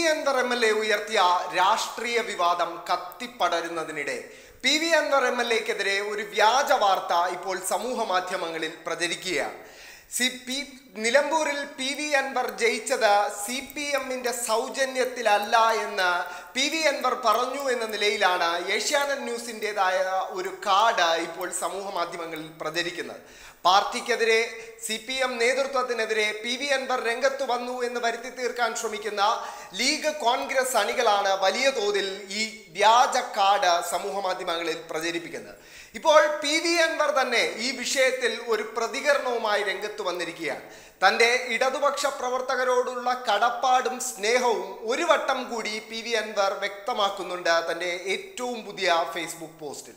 Anwar MLA ഉയർത്തിയ രാഷ്ട്രീയ വിവാദം കത്തിപ്പടരുന്നതിനിടെ അൻവർ MLAക്കെതിരെ ഒരു വ്യാജ വാർത്ത ഇപ്പോൾ സമൂഹ മാധ്യമങ്ങളിൽ പ്രചരിക്കുകയാണ്. നിലമ്പൂരിൽ അൻവർ ജയിച്ചത് CPMന്റെ സൗജന്യത്തിലല്ല എന്ന് അൻവർ പറഞ്ഞു എന്ന നിലയിലാണ് ഏഷ്യാനെറ്റ് ന്യൂസിൻ്റെതായ ഒരു കാർഡ് ഇപ്പോൾ സമൂഹ മാധ്യമങ്ങളിൽ പ്രചരിക്കുന്നത്. പാർട്ടിക്കെതിരെ CPM നേതൃത്വത്തിനെതിരെ അൻവർ രംഗത്ത് വന്നു എന്ന് വരുത്തി തീർക്കാൻ ശ്രമിക്കുന്ന ലീഗ് കോൺഗ്രസ് അണികളാണ് വലിയ തോതിൽ ഈ വ്യാജ കാർഡ് സമൂഹ മാധ്യമങ്ങളിൽ പ്രചരിപ്പിക്കുന്നത്. ഇപ്പോൾ അൻവർ തന്നെ ഈ വിഷയത്തിൽ ഒരു പ്രതികരണവുമായി രംഗത്ത് വന്നിരിക്കുകയാണ്. തൻ്റെ ഇടതുപക്ഷ പ്രവർത്തകരോടുള്ള കടപ്പാടും സ്നേഹവും ഒരു വട്ടം കൂടി അൻവർ വ്യക്തമാക്കുന്നുണ്ട് തൻ്റെ ഏറ്റവും പുതിയ ഫേസ്ബുക്ക് പോസ്റ്റിൽ.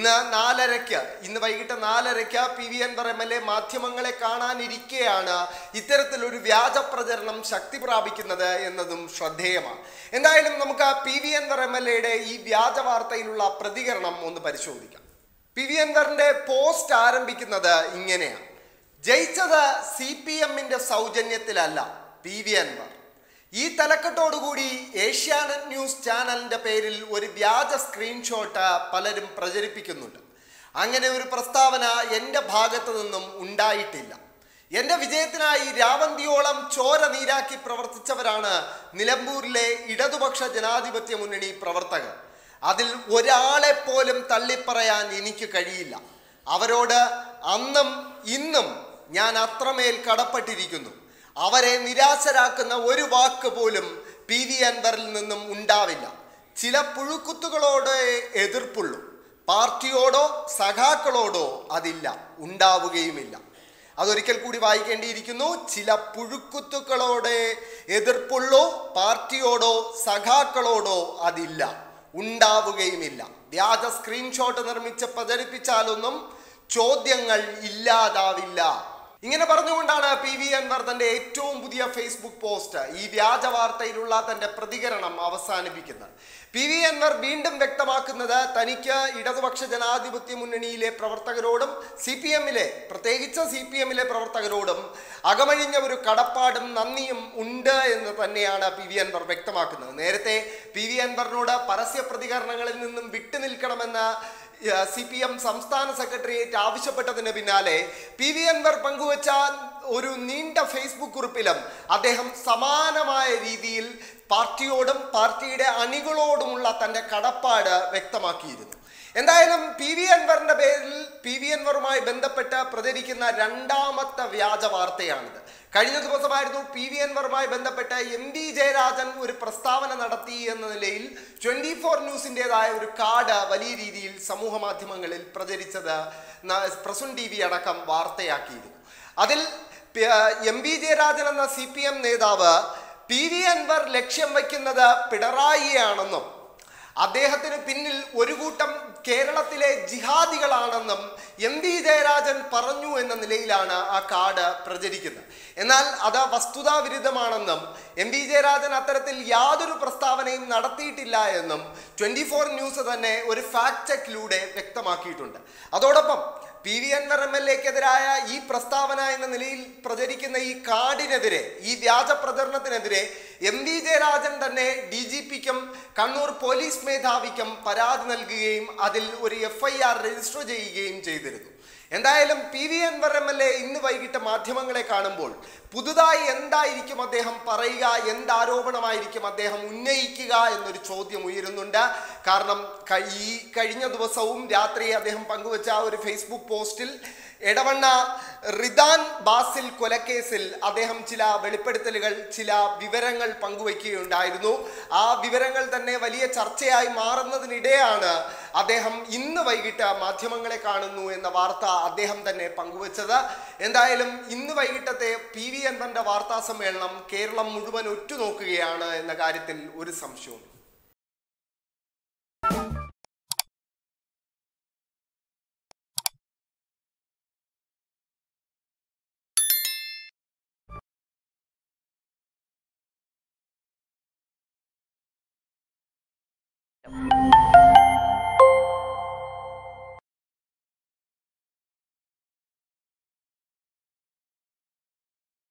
ഇന്ന് വൈകിട്ട് 4:30 അൻവർ MLA മാധ്യമങ്ങളെ കാണാനിരിക്കെയാണ് ഇത്തരത്തിലൊരു വ്യാജ പ്രചരണം ശക്തി പ്രാപിക്കുന്നത് എന്നതും ശ്രദ്ധേയമാണ്. എന്തായാലും നമുക്ക് അൻവർ MLAയുടെ ഈ വ്യാജ വാർത്തയിലുള്ള പ്രതികരണം ഒന്ന് പരിശോധിക്കാം. അൻവറിന്റെ പോസ്റ്റ് ആരംഭിക്കുന്നത് ഇങ്ങനെയാണ്: ജയിച്ചത് CPMന്റെ സൗജന്യത്തിലല്ല അൻവർ. ഈ തലക്കെട്ടോടുകൂടി ഏഷ്യാനെറ്റ് ന്യൂസ് ചാനലിന്റെ പേരിൽ ഒരു വ്യാജ സ്ക്രീൻഷോട്ട് പലരും പ്രചരിപ്പിക്കുന്നുണ്ട്. അങ്ങനെ ഒരു പ്രസ്താവന എൻ്റെ ഭാഗത്തു നിന്നും ഉണ്ടായിട്ടില്ല. എൻ്റെ വിജയത്തിനായി രാവന്തിയോളം ചോര നീരാക്കി പ്രവർത്തിച്ചവരാണ് നിലമ്പൂരിലെ ഇടതുപക്ഷ ജനാധിപത്യ മുന്നണി പ്രവർത്തകർ. അതിൽ ഒരാളെ പോലും തള്ളിപ്പറയാൻ എനിക്ക് കഴിയില്ല. അവരോട് അന്നും ഇന്നും ഞാൻ അത്രമേൽ കടപ്പെട്ടിരിക്കുന്നു. അവരെ നിരാശരാക്കുന്ന ഒരു വാക്ക് പോലും അൻവറിൽ നിന്നും ഉണ്ടാവില്ല. ചില പുഴുക്കുത്തുകളോട് എതിർപ്പുള്ളൂ, പാർട്ടിയോടോ സഖാക്കളോടോ അതില്ല, ഉണ്ടാവുകയുമില്ല. അതൊരിക്കൽ കൂടി വായിക്കേണ്ടിയിരിക്കുന്നു. ചില പുഴുക്കുത്തുക്കളോട് എതിർപ്പുള്ളൂ, പാർട്ടിയോടോ സഖാക്കളോടോ അതില്ല, ഉണ്ടാവുകയുമില്ല. വ്യാജ സ്ക്രീൻഷോട്ട് നിർമ്മിച്ച് പ്രചരിപ്പിച്ചാലൊന്നും ചോദ്യങ്ങൾ ഇല്ലാതാവില്ല. ഇങ്ങനെ പറഞ്ഞുകൊണ്ടാണ് അൻവർ തന്റെ ഏറ്റവും പുതിയ ഫേസ്ബുക്ക് പോസ്റ്റ്, ഈ വ്യാജ വാർത്തയിലുള്ള തന്റെ പ്രതികരണം അവസാനിപ്പിക്കുന്നത്. അൻവർ വീണ്ടും വ്യക്തമാക്കുന്നത് തനിക്ക് ഇടതുപക്ഷ ജനാധിപത്യ മുന്നണിയിലെ പ്രവർത്തകരോടും പ്രത്യേകിച്ച് CPMലെ പ്രവർത്തകരോടും അകമഴിഞ്ഞ ഒരു കടപ്പാടും നന്ദിയും ഉണ്ട് എന്ന് തന്നെയാണ് അൻവർ വ്യക്തമാക്കുന്നത്. നേരത്തെ അൻവറിനോട് പരസ്യ പ്രതികരണങ്ങളിൽ നിന്നും വിട്ടുനിൽക്കണമെന്ന് CPM സംസ്ഥാന സെക്രട്ടേറിയറ്റ് ആവശ്യപ്പെട്ടതിന് പിന്നാലെ അൻവർ പങ്കുവച്ച ഒരു നീണ്ട ഫേസ്ബുക്ക് കുറിപ്പിലും അദ്ദേഹം സമാനമായ രീതിയിൽ പാർട്ടിയോടും പാർട്ടിയുടെ അണികളോടുമുള്ള തൻ്റെ കടപ്പാട് വ്യക്തമാക്കിയിരുന്നു. എന്തായാലും അൻവറിന്റെ പേരിൽ അൻവറുമായി ബന്ധപ്പെട്ട് പ്രചരിക്കുന്ന രണ്ടാമത്തെ വ്യാജ വാർത്തയാണിത്. കഴിഞ്ഞ ദിവസമായിരുന്നു അൻവറുമായി ബന്ധപ്പെട്ട് MV ജയരാജൻ ഒരു പ്രസ്താവന നടത്തി എന്ന നിലയിൽ 24 ന്യൂസിൻ്റെതായ ഒരു കാർഡ് വലിയ രീതിയിൽ സമൂഹ മാധ്യമങ്ങളിൽ പ്രചരിച്ചത് പ്രസുൻ TV അടക്കം വാർത്തയാക്കിയിരുന്നു. അതിൽ MV ജയരാജൻ എന്ന CPM നേതാവ് അൻവർ ലക്ഷ്യം വയ്ക്കുന്നത് പിണറായിയാണെന്നും അദ്ദേഹത്തിന് പിന്നിൽ ഒരു കൂട്ടം കേരളത്തിലെ ജിഹാദികളാണെന്നും MV ജയരാജൻ പറഞ്ഞു എന്ന നിലയിലാണ് ആ കാർഡ് പ്രചരിക്കുന്നത്. എന്നാൽ അത് വസ്തുതാവിരുദ്ധമാണെന്നും MV ജയരാജൻ അത്തരത്തിൽ യാതൊരു പ്രസ്താവനയും നടത്തിയിട്ടില്ല എന്നും 24 ന്യൂസ് തന്നെ ഒരു ഫാക്ട് ചെക്കിലൂടെ വ്യക്തമാക്കിയിട്ടുണ്ട്. അതോടൊപ്പം അൻവർ MLAക്കെതിരായ ഈ പ്രസ്താവന എന്ന നിലയിൽ പ്രചരിക്കുന്ന ഈ കാർഡിനെതിരെ, ഈ വ്യാജ പ്രചരണത്തിനെതിരെ MV ജയരാജൻ തന്നെ DGPക്കും കണ്ണൂർ പോലീസ് മേധാവിക്കും പരാതി നൽകുകയും അതിൽ ഒരു FIR രജിസ്റ്റർ ചെയ്യുകയും ചെയ്തിരുന്നു. എന്തായാലും അൻവർ MLA ഇന്ന് വൈകിട്ട് മാധ്യമങ്ങളെ കാണുമ്പോൾ പുതുതായി എന്തായിരിക്കും അദ്ദേഹം പറയുക, എന്താരോപണമായിരിക്കും അദ്ദേഹം ഉന്നയിക്കുക എന്നൊരു ചോദ്യം ഉയരുന്നുണ്ട്. കാരണം ഈ കഴിഞ്ഞ ദിവസവും രാത്രി അദ്ദേഹം പങ്കുവച്ച ഒരു ഫേസ്ബുക്ക് പോസ്റ്റിൽ എടവണ്ണ റിദാൻ ബാസിൽ കൊലക്കേസിൽ അദ്ദേഹം ചില വെളിപ്പെടുത്തലുകൾ, ചില വിവരങ്ങൾ പങ്കുവയ്ക്കുകയുണ്ടായിരുന്നു. ആ വിവരങ്ങൾ തന്നെ വലിയ ചർച്ചയായി മാറുന്നതിനിടെയാണ് അദ്ദേഹം ഇന്ന് വൈകിട്ട് മാധ്യമങ്ങളെ കാണുന്നു എന്ന വാർത്ത അദ്ദേഹം തന്നെ പങ്കുവച്ചത്. എന്തായാലും ഇന്ന് വൈകിട്ടത്തെ അൻവറിന്റെ വാർത്താ സമ്മേളനം കേരളം മുഴുവൻ ഉറ്റുനോക്കുകയാണ് എന്ന കാര്യത്തിൽ ഒരു സംശയവും